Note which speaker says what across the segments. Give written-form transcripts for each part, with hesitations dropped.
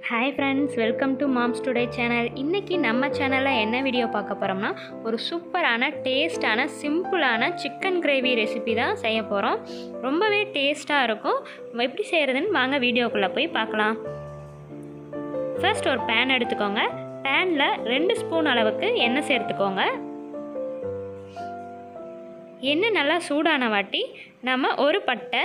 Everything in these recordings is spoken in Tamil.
Speaker 1: Hi friends, welcome to Moms Today channel. இன்னைக்கு நம்ம சேனல்ல என்ன வீடியோ பார்க்க போறோம்னா ஒரு சூப்பரான டேஸ்டான சிம்பிளான சிக்கன் கிரேவி ரெசிபி தான் செய்ய போறோம். ரொம்பவே டேஸ்டா இருக்கும். எப்படி செய்யறதுன்னு வாங்க வீடியோக்குள்ள போய் பார்க்கலாம். ஃபர்ஸ்ட் ஒரு pan எடுத்துக்கோங்க. panல 2 ஸ்பூன் அளவுக்கு எண்ணெய் சேர்த்துக்கோங்க. எண்ணெய் நல்லா சூடான வாட்டி நம்ம ஒரு பட்டை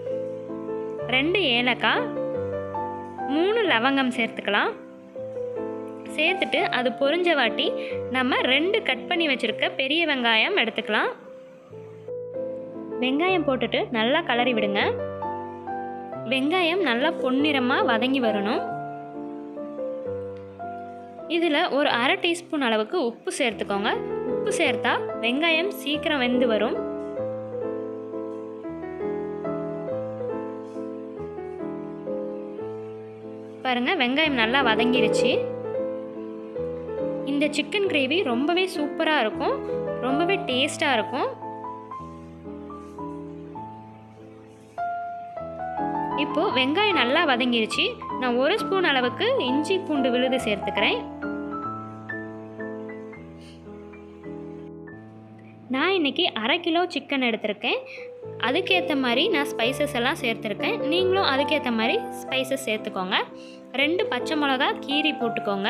Speaker 1: 2 ஏலக்காய் 3 லவங்கம் சேர்த்துக்கலாம். சேர்த்துட்டு அது பொரிஞ்ச வாட்டி நம்ம 2 கட் பண்ணி வச்சிருக்க பெரிய வெங்காயம் எடுத்துக்கலாம். வெங்காயம் போட்டுட்டு நல்லா கலரி விடுங்க. வெங்காயம் நல்லா பொன்னிறமாக வதங்கி வரணும். இதில் ஒரு அரை டீஸ்பூன் அளவுக்கு உப்பு சேர்த்துக்கோங்க. உப்பு சேர்த்தா வெங்காயம் சீக்கிரம் வெந்து வரும். பாருங்க, வெங்காயம் நல்லா வதங்கிருச்சு. இந்த சிக்கன் கிரேவி ரொம்பவே சூப்பராக இருக்கும், ரொம்பவே டேஸ்டாக இருக்கும். இப்போ வெங்காயம் நல்லா வதங்கிருச்சு. நான் 1 ஸ்பூன் அளவுக்கு இஞ்சி பூண்டு விழுது சேர்த்துக்கிறேன். நான் இன்னைக்கு 1/2 கிலோ சிக்கன் எடுத்திருக்கேன். அதுக்கேற்ற மாதிரி நான் ஸ்பைசஸ் எல்லாம் சேர்த்துருக்கேன். நீங்களும் அதுக்கேற்ற மாதிரி ஸ்பைசஸ் சேர்த்துக்கோங்க. 2 பச்சை மிளகா கீரி போட்டுக்கோங்க.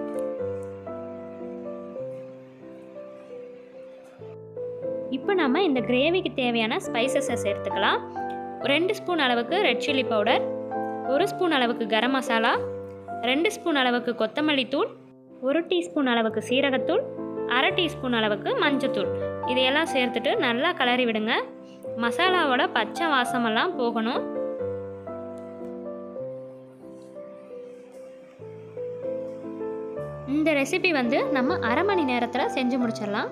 Speaker 1: இப்போ நம்ம இந்த கிரேவிக்கு தேவையான ஸ்பைசஸை சேர்த்துக்கலாம். 2 ஸ்பூன் அளவுக்கு ரெட் சில்லி பவுடர், 1 ஸ்பூன் அளவுக்கு கரம் மசாலா, 2 ஸ்பூன் அளவுக்கு கொத்தமல்லி தூள், 1 டீஸ்பூன் அளவுக்கு சீரகத்தூள், 1/2 டீஸ்பூன் அளவுக்கு மஞ்சத்தூள். இதையெல்லாம் சேர்த்துட்டு நல்லா கலரி விடுங்க. மசாலாவோட பச்சை வாசமெல்லாம் போகணும். இந்த ரெசிபி நம்ம 1/2 மணி நேரத்தில் செஞ்சு முடிச்சிடலாம்.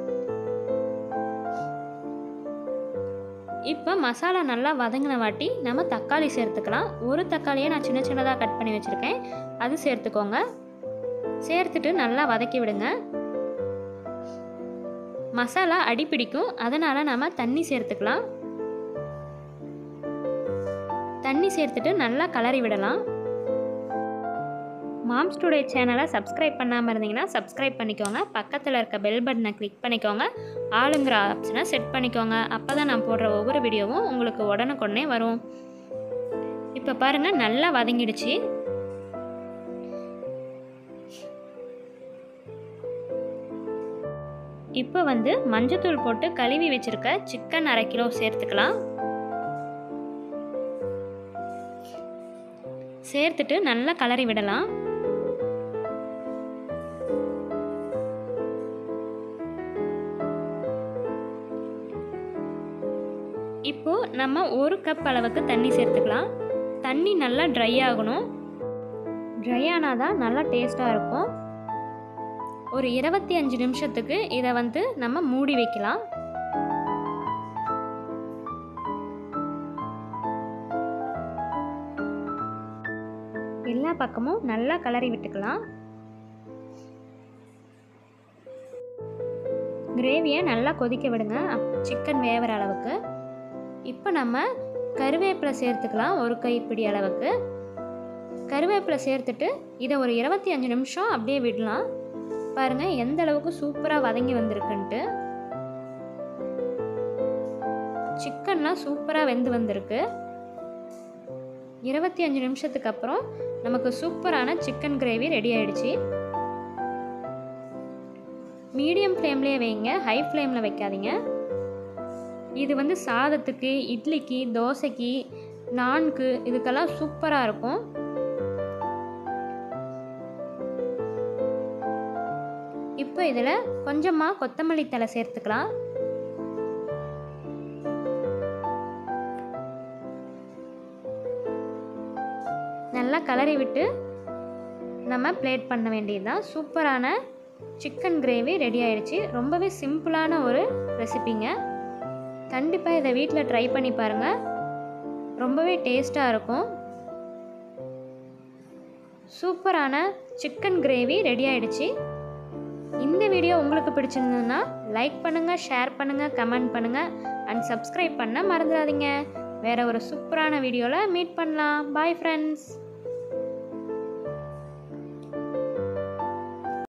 Speaker 1: இப்போ மசாலா நல்லா வதங்கின வாட்டி நம்ம தக்காளி சேர்த்துக்கலாம். ஒரு தக்காளியை நான் சின்ன சின்னதாக கட் பண்ணி வச்சுருக்கேன், அது சேர்த்துக்கோங்க. சேர்த்துட்டு நல்லா வதக்கி விடுங்க. மசாலா அடி பிடிக்கும், அதனால் நம்ம தண்ணி சேர்த்துக்கலாம். தண்ணி சேர்த்துட்டு நல்லா கலரி விடலாம். மாம்ஸ் டுடே சேனலை சப்ஸ்கிரைப் பண்ணாமல் இருந்தீங்கன்னா சப்ஸ்கிரைப் பண்ணிக்கோங்க. பக்கத்தில் இருக்க பெல் பட்டனை கிளிக் பண்ணிக்கோங்க. ஆளுங்கிற ஆப்ஷனை செட் பண்ணிக்கோங்க. அப்போ தான் நான் போடுற ஒவ்வொரு வீடியோவும் உங்களுக்கு உடனுக்குடனே வரும். இப்போ பாருங்கள், நல்லா வதங்கிடுச்சு. இப்போ மஞ்சத்தூள் போட்டு கழுவி வச்சிருக்க சிக்கன் 1/2 கிலோ சேர்த்துக்கலாம். சேர்த்துட்டு நல்லா கலரி விடலாம். இப்போ நம்ம 1 கப் அளவுக்கு தண்ணி சேர்த்துக்கலாம். தண்ணி நல்லா ட்ரை ஆகணும். ட்ரை ஆனாதான் நல்லா டேஸ்டாக இருக்கும். ஒரு 25 நிமிஷத்துக்கு இதை நம்ம மூடி வைக்கலாம். எல்லா பக்கமும் நல்லா கலரி விட்டுக்கலாம். கிரேவியை நல்லா கொதிக்க விடுங்க, சிக்கன் வேகிற அளவுக்கு. இப்போ நம்ம கருவேப்பிலை சேர்த்துக்கலாம். 1 கைப்பிடி அளவுக்கு கருவேப்பிலை சேர்த்துட்டு இதை ஒரு 25 நிமிஷம் அப்படியே விடலாம். பாருங்கள் எந்த அளவுக்கு சூப்பராக வதங்கி வந்திருக்குன்ட்டு. சிக்கன்லாம் சூப்பராக வெந்து வந்திருக்கு. 25 நிமிஷத்துக்கு அப்புறம் நமக்கு சூப்பரான சிக்கன் கிரேவி ரெடி ஆயிடுச்சு. மீடியம் ஃப்ளேம்லேயே வைங்க, ஹை ஃப்ளேமில் வைக்காதீங்க. இது சாதத்துக்கு, இட்லிக்கு, தோசைக்கு, நான்கு இதுக்கெல்லாம் சூப்பராக இருக்கும். இப்போ இதில் கொஞ்சமாக கொத்தமல்லி தழை சேர்த்துக்கலாம். நல்லா கலரி விட்டு நம்ம பிளேட் பண்ண வேண்டியதுதான். சூப்பரான சிக்கன் கிரேவி ரெடி ஆயிடுச்சு. ரொம்பவே சிம்பிளான ஒரு ரெசிபிங்க. கண்டிப்பாக இதை வீட்டில் ட்ரை பண்ணி பாருங்கள், ரொம்பவே டேஸ்டாக இருக்கும். சூப்பரான சிக்கன் கிரேவி ரெடி ஆயிடுச்சு. இந்த வீடியோ உங்களுக்கு பிடிச்சிருந்ததுன்னா லைக் பண்ணுங்கள், ஷேர் பண்ணுங்கள், கமெண்ட் பண்ணுங்கள் அண்ட் சப்ஸ்கிரைப் பண்ண மறந்துடாதீங்க. வேறு ஒரு சூப்பரான வீடியோவில் மீட் பண்ணலாம். Bye friends.